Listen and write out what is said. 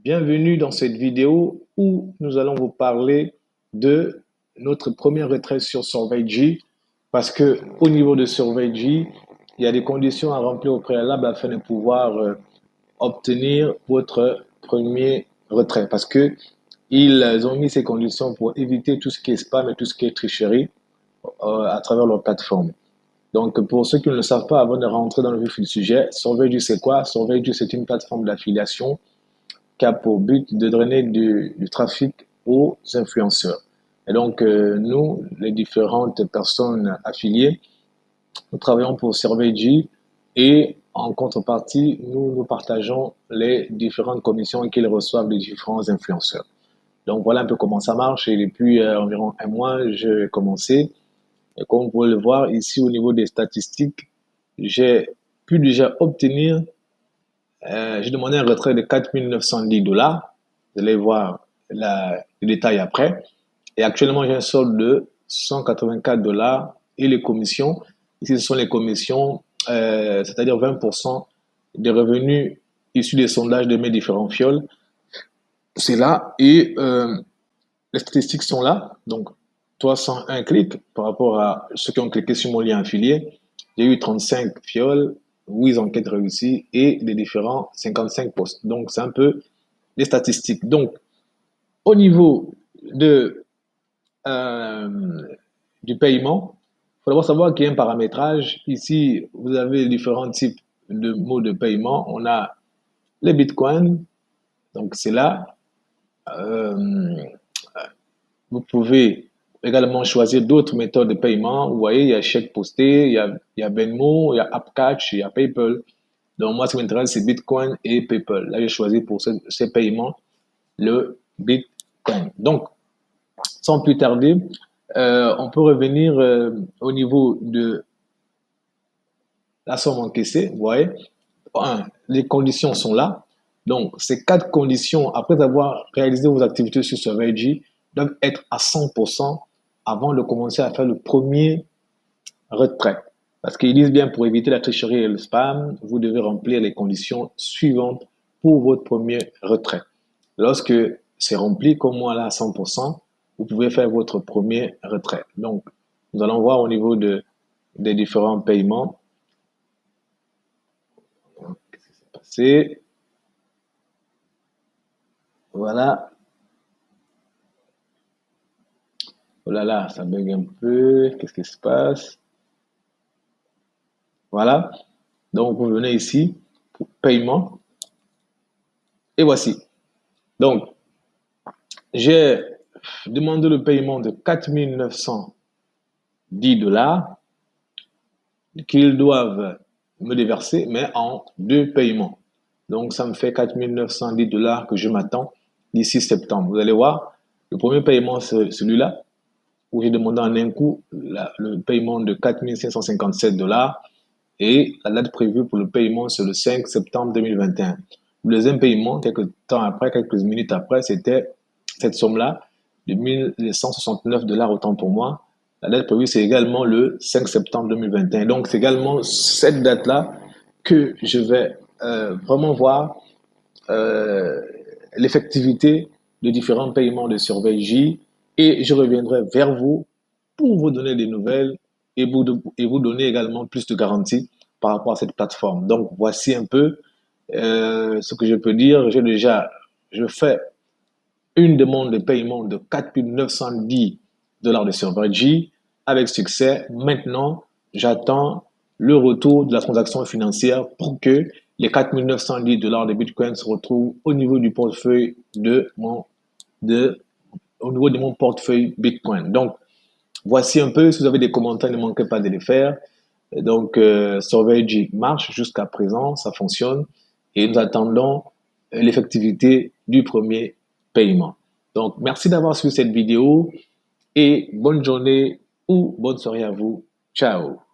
Bienvenue dans cette vidéo où nous allons vous parler de notre première retraite sur Survey parce que au niveau de Survey, il y a des conditions à remplir au préalable afin de pouvoir obtenir votre premier retrait parce que ils ont mis ces conditions pour éviter tout ce qui est spam et tout ce qui est tricherie à travers leur plateforme. Donc, pour ceux qui ne le savent pas, avant de rentrer dans le vif du sujet, Survey c'est quoi? Survey c'est une plateforme d'affiliation qui a pour but de drainer du trafic aux influenceurs. Et donc, nous, les différentes personnes affiliées, nous travaillons pour Survey et en contrepartie, nous partageons les différentes commissions qu'ils reçoivent des différents influenceurs. Donc, voilà un peu comment ça marche. Et depuis environ un mois, j'ai commencé. Et comme vous pouvez le voir ici au niveau des statistiques, j'ai pu déjà obtenir j'ai demandé un retrait de 4 910 $. Vous allez voir le détail après. Et actuellement, j'ai un solde de 184 $ et les commissions. Ici, ce sont les commissions, c'est-à-dire 20% des revenus issus des sondages de mes différents fioles. C'est là. Et les statistiques sont là. Donc, 301 clics par rapport à ceux qui ont cliqué sur mon lien affilié. J'ai eu 35 fioles, 8 enquêtes réussies et les différents 55 posts. Donc, c'est un peu les statistiques. Donc, au niveau de, du paiement, il faut d'abord savoir qu'il y a un paramétrage. Ici, vous avez différents types de modes de paiement. On a les bitcoins, donc c'est là. Vous pouvez également choisir d'autres méthodes de paiement. Vous voyez, il y a chèque posté, il y a Venmo, il y a AppCatch, il y a PayPal. Donc, moi, ce qui m'intéresse, c'est Bitcoin et PayPal. Là, j'ai choisi pour ces paiements le Bitcoin. Donc, sans plus tarder, on peut revenir au niveau de la somme encaissée. Vous voyez, les conditions sont là. Donc, ces 4 conditions, après avoir réalisé vos activités sur Survey, doivent être à 100% avant de commencer à faire le premier retrait. Parce qu'ils disent bien, pour éviter la tricherie et le spam, vous devez remplir les conditions suivantes pour votre premier retrait. Lorsque c'est rempli, comme moi là à 100%, vous pouvez faire votre premier retrait. Donc, nous allons voir au niveau des différents paiements. Qu'est-ce qui s'est passé? Voilà. Oh là là, ça bug un peu. Qu'est-ce qui se passe? Voilà. Donc, vous venez ici pour paiement. Et voici. Donc, j'ai demandé le paiement de 4 910 $ qu'ils doivent me déverser, mais en 2 paiements. Donc, ça me fait 4 910 $ que je m'attends d'ici septembre. Vous allez voir, le premier paiement, c'est celui-là, où j'ai demandé en un coup le paiement de 4 557 $ et la date prévue pour le paiement, c'est le 5 septembre 2021. Le deuxième paiement, quelques temps après, quelques minutes après, c'était cette somme-là de 1169 $ autant pour moi. La date prévue, c'est également le 5 septembre 2021. Donc, c'est également cette date-là que je vais vraiment voir euh, l'effectivité de différents paiements de Survey et je reviendrai vers vous pour vous donner des nouvelles et vous donner également plus de garanties par rapport à cette plateforme. Donc, voici un peu ce que je peux dire. Je fais une demande de paiement de 4 910 $ de Survey avec succès. Maintenant, j'attends le retour de la transaction financière pour que les 4 910 $ de Bitcoin se retrouvent au niveau du portefeuille au niveau de mon portefeuille Bitcoin. Donc, voici un peu. Si vous avez des commentaires, ne manquez pas de les faire. Donc, Survey marche jusqu'à présent, ça fonctionne et nous attendons l'effectivité du premier paiement. Donc, merci d'avoir suivi cette vidéo et bonne journée ou bonne soirée à vous. Ciao.